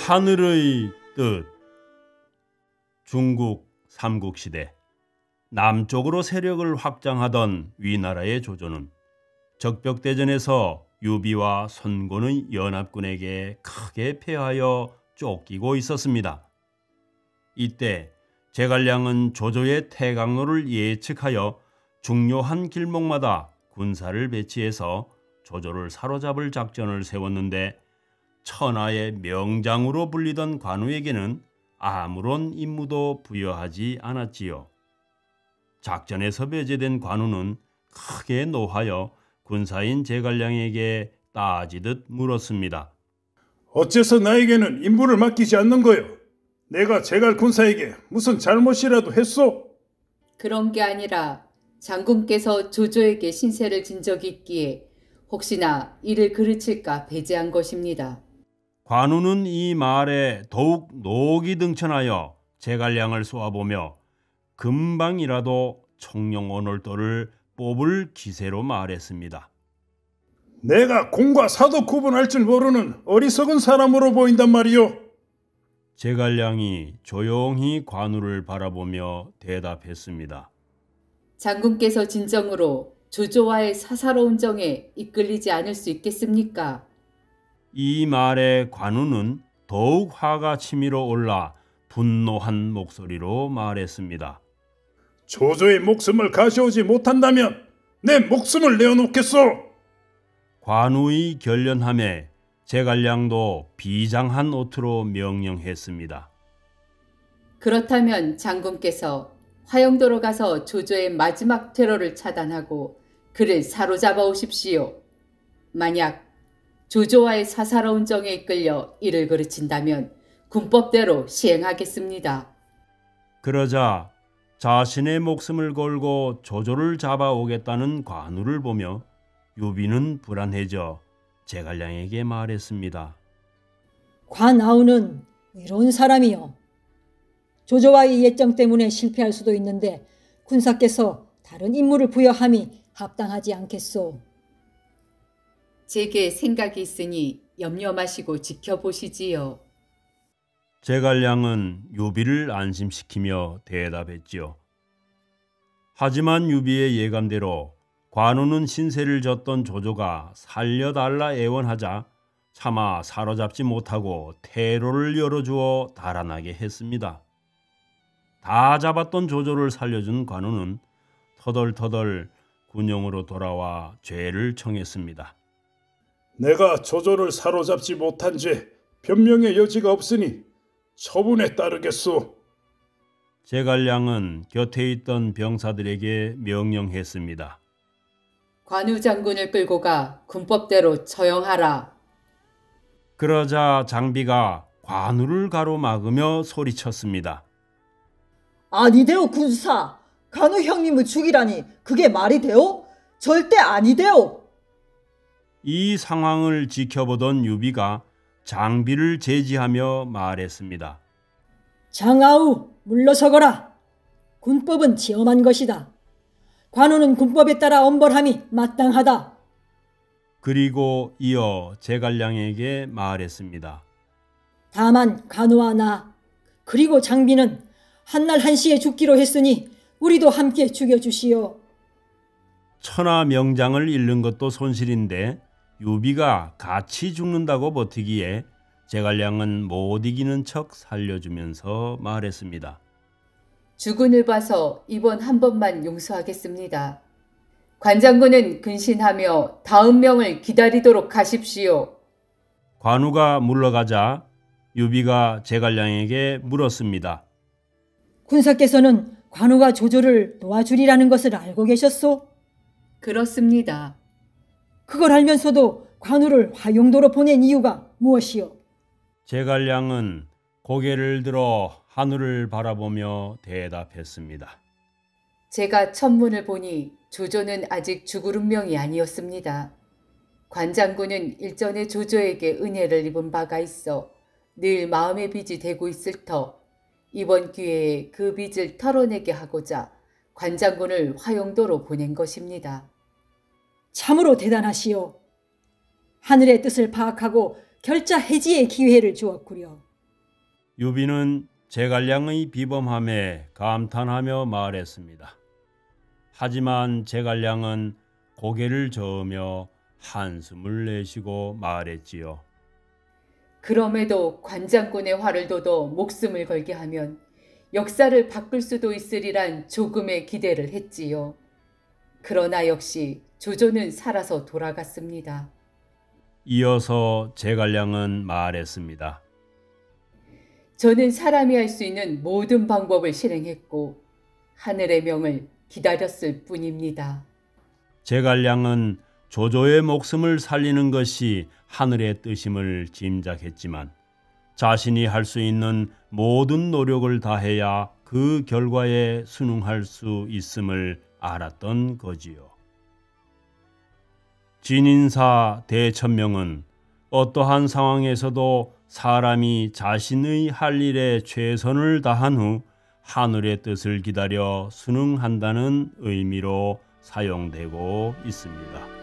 하늘의 뜻. 중국 삼국시대 남쪽으로 세력을 확장하던 위나라의 조조는 적벽대전에서 유비와 선곤의 연합군에게 크게 패하여 쫓기고 있었습니다. 이때 제갈량은 조조의 태강로를 예측하여 중요한 길목마다 군사를 배치해서 조조를 사로잡을 작전을 세웠는데, 천하의 명장으로 불리던 관우에게는 아무런 임무도 부여하지 않았지요. 작전에서 배제된 관우는 크게 노하여 군사인 제갈량에게 따지듯 물었습니다. 어째서 나에게는 임무를 맡기지 않는 거요? 내가 제갈 군사에게 무슨 잘못이라도 했소? 그런 게 아니라 장군께서 조조에게 신세를 진 적이 있기에 혹시나 이를 그르칠까 배제한 것입니다. 관우는 이 말에 더욱 녹이 등천하여 제갈량을 쏘아보며 금방이라도 청룡 오늘도를 뽑을 기세로 말했습니다. 내가 공과 사도 구분할 줄 모르는 어리석은 사람으로 보인단 말이오. 제갈량이 조용히 관우를 바라보며 대답했습니다. 장군께서 진정으로 조조와의 사사로운 정에 이끌리지 않을 수 있겠습니까? 이 말에 관우는 더욱 화가 치밀어 올라 분노한 목소리로 말했습니다. 조조의 목숨을 가져오지 못한다면 내 목숨을 내어놓겠소. 관우의 결련함에 제갈량도 비장한 어투로 명령했습니다. 그렇다면 장군께서 화영도로 가서 조조의 마지막 퇴로를 차단하고 그를 사로잡아 오십시오. 만약 조조와의 사사로운 정에 이끌려 이를 그르친다면 군법대로 시행하겠습니다. 그러자 자신의 목숨을 걸고 조조를 잡아오겠다는 관우를 보며 유비는 불안해져 제갈량에게 말했습니다. 관아우는 이런 사람이요. 조조와의 예정 때문에 실패할 수도 있는데 군사께서 다른 임무를 부여함이 합당하지 않겠소. 제게 생각이 있으니 염려 마시고 지켜보시지요. 제갈량은 유비를 안심시키며 대답했지요. 하지만 유비의 예감대로 관우는 신세를 졌던 조조가 살려달라 애원하자 차마 사로잡지 못하고 퇴로를 열어주어 달아나게 했습니다. 다 잡았던 조조를 살려준 관우는 터덜터덜 군영으로 돌아와 죄를 청했습니다. 내가 조조를 사로잡지 못한 죄 변명의 여지가 없으니 처분에 따르겠소. 제갈량은 곁에 있던 병사들에게 명령했습니다. 관우 장군을 끌고 가 군법대로 처형하라. 그러자 장비가 관우를 가로막으며 소리쳤습니다. 아니대오 군사. 관우 형님을 죽이라니 그게 말이 되오? 절대 아니대오. 이 상황을 지켜보던 유비가 장비를 제지하며 말했습니다. 장아우 물러서거라. 군법은 지엄한 것이다. 관우는 군법에 따라 엄벌함이 마땅하다. 그리고 이어 제갈량에게 말했습니다. 다만 관우와 나 그리고 장비는 한날 한시에 죽기로 했으니 우리도 함께 죽여주시오. 천하 명장을 잃는 것도 손실인데 유비가 같이 죽는다고 버티기에 제갈량은 못 이기는 척 살려주면서 말했습니다. 주군을 봐서 이번 한 번만 용서하겠습니다. 관장군은 근신하며 다음 명을 기다리도록 하십시오. 관우가 물러가자 유비가 제갈량에게 물었습니다. 군사께서는 관우가 조조를 도와주리라는 것을 알고 계셨소? 그렇습니다. 그걸 알면서도 관우를 화용도로 보낸 이유가 무엇이오? 제갈량은 고개를 들어 하늘을 바라보며 대답했습니다. 제가 천문을 보니 조조는 아직 죽을 운명이 아니었습니다. 관장군은 일전에 조조에게 은혜를 입은 바가 있어 늘 마음의 빚이 되고 있을 터 이번 기회에 그 빚을 털어내게 하고자 관장군을 화용도로 보낸 것입니다. 참으로 대단하시오. 하늘의 뜻을 파악하고 결자 해지의 기회를 주었구려. 유비는 제갈량의 비범함에 감탄하며 말했습니다. 하지만 제갈량은 고개를 저으며 한숨을 내쉬고 말했지요. 그럼에도 관장군의 화를 돋워 목숨을 걸게 하면 역사를 바꿀 수도 있으리란 조금의 기대를 했지요. 그러나 역시 조조는 살아서 돌아갔습니다. 이어서 제갈량은 말했습니다. 저는 사람이 할 수 있는 모든 방법을 실행했고 하늘의 명을 기다렸을 뿐입니다. 제갈량은 조조의 목숨을 살리는 것이 하늘의 뜻임을 짐작했지만 자신이 할 수 있는 모든 노력을 다해야 그 결과에 순응할 수 있음을 알았던 거지요. 진인사 대천명은 어떠한 상황에서도 사람이 자신의 할 일에 최선을 다한 후 하늘의 뜻을 기다려 순응한다는 의미로 사용되고 있습니다.